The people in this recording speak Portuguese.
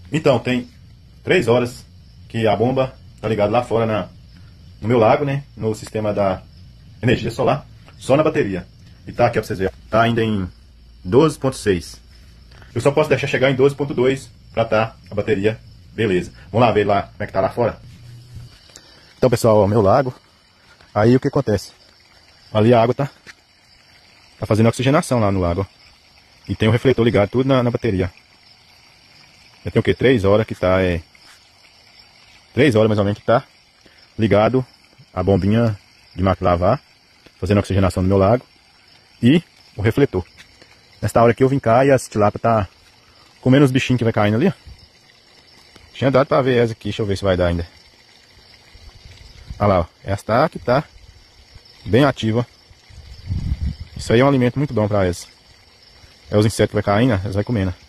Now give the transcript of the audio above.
Então, tem 3 horas que a bomba tá ligada lá fora no meu lago, né? No sistema da energia solar, só na bateria. E tá aqui ó, pra vocês verem. Tá ainda em 12.6. Eu só posso deixar chegar em 12.2 pra tá a bateria. Beleza. Vamos lá ver lá como é que tá lá fora. Então, pessoal, ó, meu lago. Aí o que acontece? Ali a água tá fazendo oxigenação lá no lago. Ó. E tem o refletor ligado tudo na bateria. Já tem o que? 3 horas que tá, 3 horas mais ou menos que tá ligado a bombinha de máquina lavar, fazendo oxigenação no meu lago. E o refletor. Nesta hora aqui eu vim cá e as tilápia tá comendo os bichinhos que vai caindo ali, ó. Tinha dado pra ver essa aqui, deixa eu ver se vai dar ainda. Olha lá, ó. Esta aqui tá bem ativa. Isso aí é um alimento muito bom pra elas. É os insetos que vai caindo, elas vai comendo.